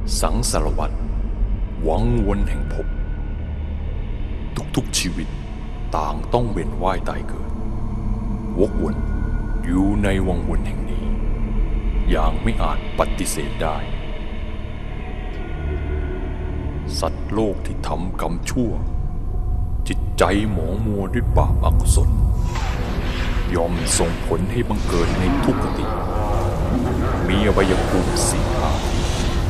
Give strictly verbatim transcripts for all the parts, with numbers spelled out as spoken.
สังสารวัฏวังวนแห่งภพทุกๆชีวิตต่างต้องเวียนว่ายตายเกิดวกวนอยู่ในวังวนแห่งนี้อย่างไม่อาจปฏิเสธได้สัตว์โลกที่ทำกรรมชั่วจิตใจหมองมัวด้วยบาปอกุศลย่อมส่งผลให้บังเกิดในทุกขติมีอวัยภูมิสี่อาทิ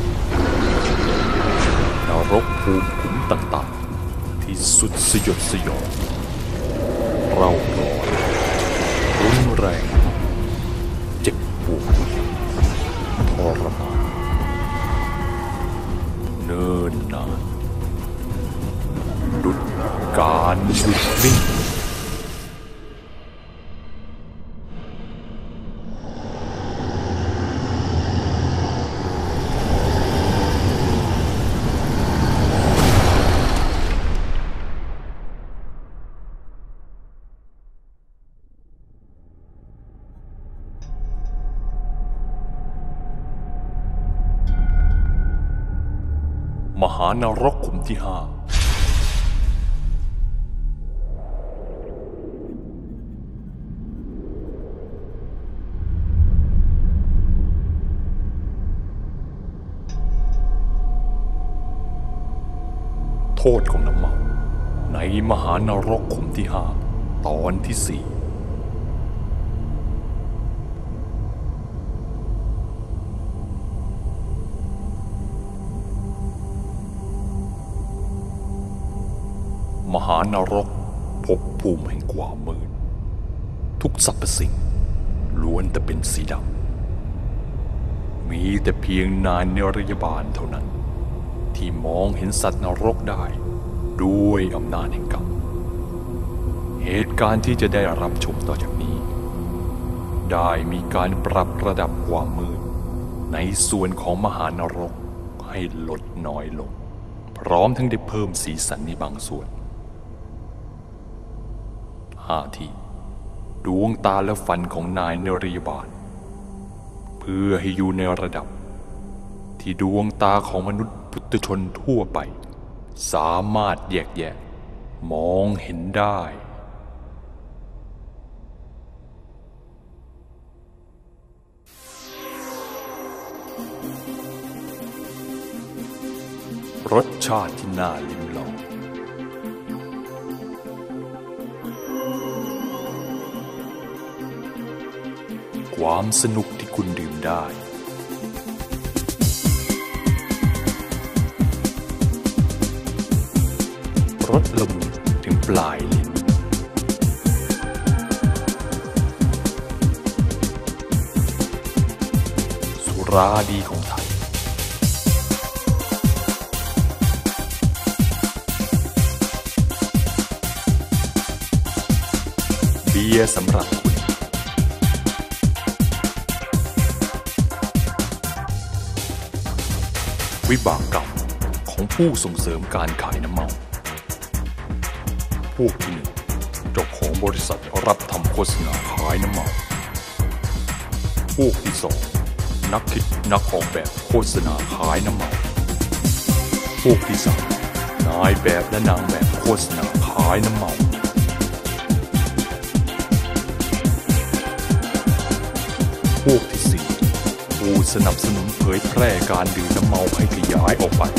นรกภูมิขุมต่างๆที่สุดสยดสยองเราร้อนรุนแรงเจ็บปวดทรมานเนิ่นนานดุจการหยุดนิ่งมหานรกขุมที่ห้าโทษของน้ำเมาในมหานรกขุมที่ห้าตอนที่สี่มหานรกภพภูมิแห่งความมืดทุกสรรพสิ่งล้วนแต่เป็นสีดำมีแต่เพียงนายนิรยาบาลเท่านั้นที่มองเห็นสัตว์นรกได้ด้วยอำนาจแห่งกรรมเหตุการณ์ที่จะได้รับชมต่อจากนี้ได้มีการปรับระดับความมืดในส่วนของมหานรกให้ลดน้อยลงพร้อมทั้งได้เพิ่มสีสันในบางส่วนห้าทีดวงตาและฟันของนายนรยาบาลเพื่อให้อยู่ในระดับที่ดวงตาของมนุษย์ปุถุชนทั่วไปสามารถแยกแยะมองเห็นได้รสชาติที่น่าลิ้มลองความสนุกที่คุณดื่มได้รสละมุนถึงปลายลิ้นสุราดีของไทยเบียร์สำหรับคุณวิบากกรรมของผู้ส่งเสริมการขายน้ำเมาพวกที่หนึ่งเจ้าของบริษัทรับทำโฆษณาขายน้ำเมาพวกที่สองนักคิดนักออกแบบโฆษณาขายน้ำเมาพวกที่สามนายแบบและนางแบบโฆษณาขายน้ำเมาพวกที่สี่ผู้สนับสนุนเผยแพร่การดื่มน้ำเมาให้ขยายออกไป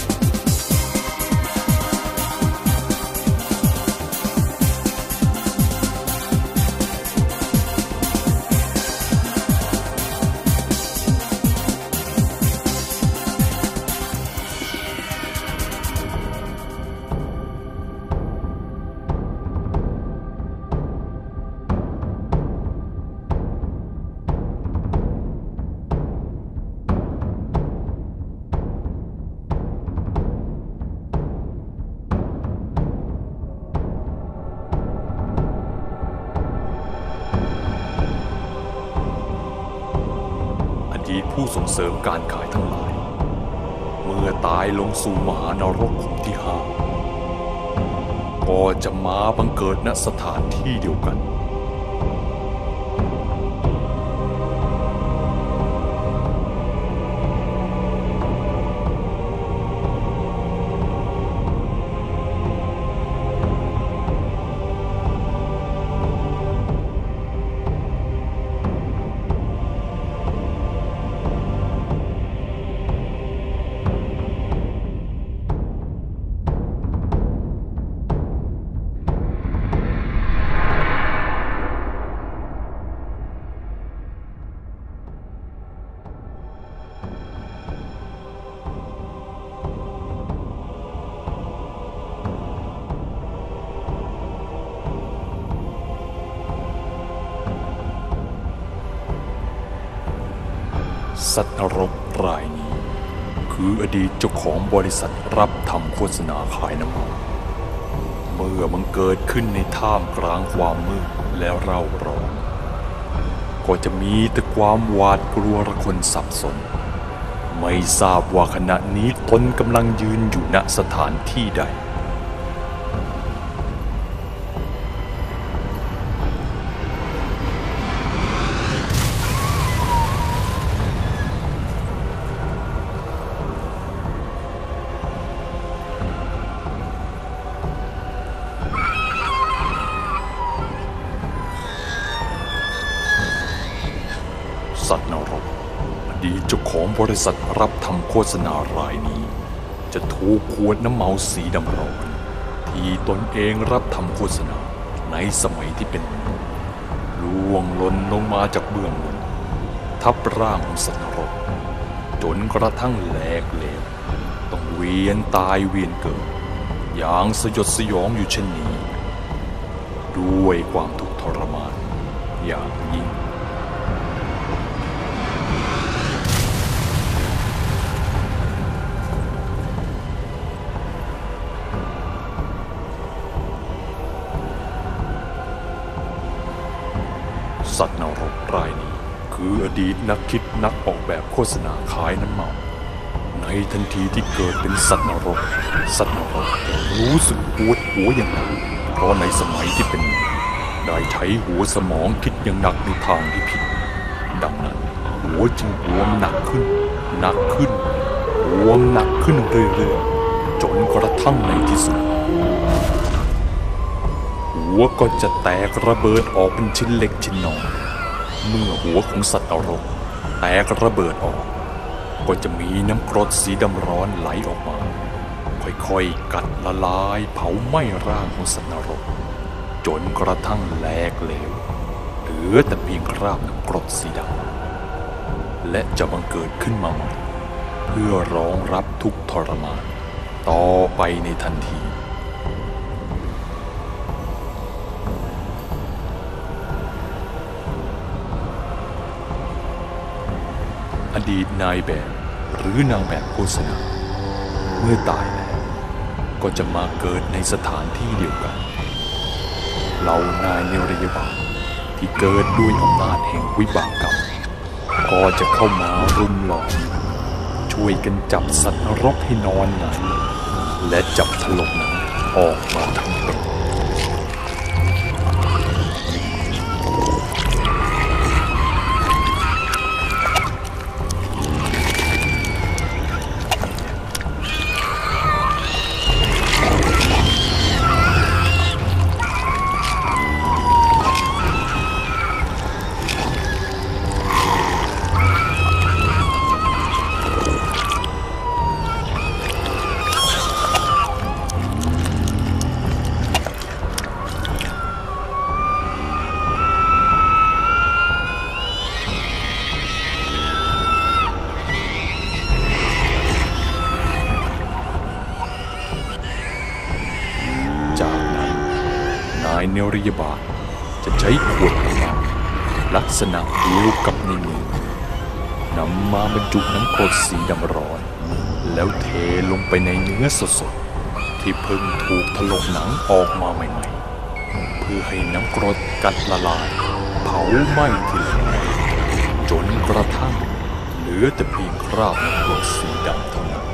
ผู้ส่งเสริมการขายทั้งหลายเมื่อตายลงสู่มหานรกขุมที่ห้าก็จะมาบังเกิดณสถานที่เดียวกัน ผสัตว์นรกรายนี้คืออดีตเจ้าของบริษัทรับทำโฆษณาขายน้ำมันเมื่อมันเกิดขึ้นในท่ามกลางความมืดและเร่าร้อนก็จะมีแต่ความหวาดกลัวระคนสับสนไม่ทราบว่าขณะนี้ตนกำลังยืนอยู่ณสถานที่ใดสัตว์นรกอดีตเจ้าของบริษัทรับทำโฆษณารายนี้จะถูกขวดน้ำเมาสีดำร้อนที่ตนเองรับทำโฆษณาในสมัยที่เป็นมนุษย์ล่วงหล่นลงมาจากเบื้องบนทับร่างของสัตว์นรกจนกระทั่งแหลกเหลวต้องเวียนตายเวียนเกิดอย่างสยดสยองอยู่เช่นนี้ด้วยความทุกข์ทรมานอย่างยิ่งสัตว์นรกรายนี้คืออดีตนักคิดนักออกแบบโฆษณาขายน้ำเมาในทันทีที่เกิดเป็นสัตว์นรกสัตว์นรกรู้สึกปวดหัวอย่างหนักเพราะในสมัยที่เป็นได้ใช้หัวสมองคิดอย่างหนักในทางที่ผิดดังนั้นหัวจึงบวมหนักขึ้นหนักขึ้นบวมหนักขึ้นเรื่อยๆจนกระทั่งในที่สุดหัวก็จะแตกระเบิดออกเป็นชิ้นเล็กชิ้นน้อยเมื่อหัวของสัตว์นรกแตกระเบิดออกก็จะมีน้ำกรดสีดำร้อนไหลออกมาค่อยๆกัดละลายเผาไหม้ร่างของสัตว์นรกจนกระทั่งแหลกเหลวเหลือแต่เพียงคราบน้ำกรดสีดำและจะบังเกิดขึ้นมาใหม่เพื่อรองรับทุกข์ทรมานต่อไปในทันทีอดีตนายแบบหรือนางแบบโฆษณาเมื่อตายแล้วก็จะมาเกิดในสถานที่เดียวกันเหล่านายเนรยบาลที่เกิดด้วยอำนาจแห่งวิบากกรรมก็จะเข้ามารุมล้อมช่วยกันจับสัตว์นรกให้นอนหงายและจับถลกหนังออกมาทั้งเป็นนายเนรยบาลจะใช้ขวดน้ำมันลักษณะเดียวกับในมือนำมาบรรจุน้ำกรดสีดำร้อนแล้วเทลงไปในเนื้อสดๆที่เพิ่งถูกถลกหนังออกมาใหม่ๆเพื่อให้น้ำกรดกัดละลายเผาไหม้ทีละน้อยจนกระทั่งเหลือแต่เพียงคราบน้ำกรดสีดำเท่านั้น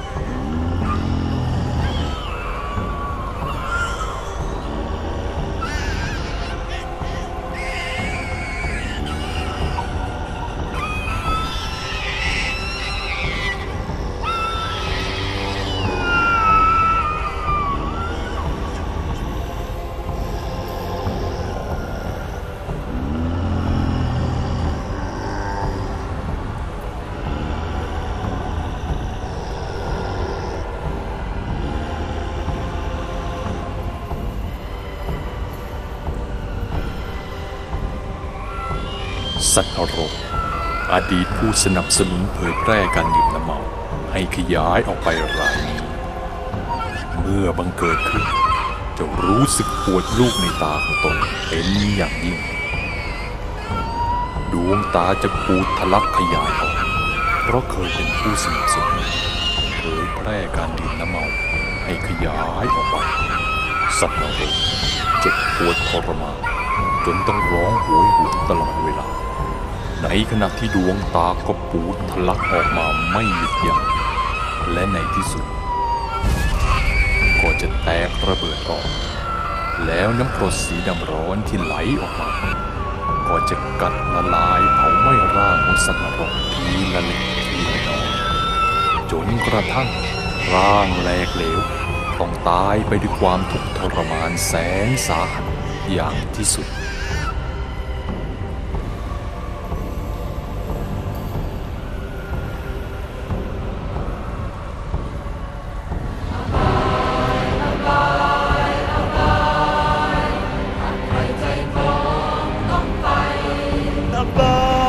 สัตว์นรกอดีตผู้สนับสนุนเผยแพร่การดื่มน้ำเมาให้ขยายออกไปรายนี้เมื่อบังเกิดขึ้นจะรู้สึกปวดลูกในตาของตนเป็นอย่างยิ่งดวงตาจะปูดทะลักขยายออกเพราะเคยเป็นผู้สนับสนุนเผยแพร่การดื่มน้ำเมาให้ขยายออกไปสัตว์นรกเจ็บปวดทรมานจนต้องร้องโหยหวนตลอดเวลาในขณะที่ดวงตาก็ปูดทะลักออกมาไม่หยุดยั้งและในที่สุดก็จะแตกระเบิดออกแล้วน้ำกรดสีดำร้อนที่ไหลออกมาก็จะกัดละลายเผาไหม้ร่างของสัตว์นรกทีละเล็กทีละน้อยจนกระทั่งร่างแหลกเหลวต้องตายไปด้วยความทุกข์ทรมานแสนสาหัสอย่างที่สุดอบาย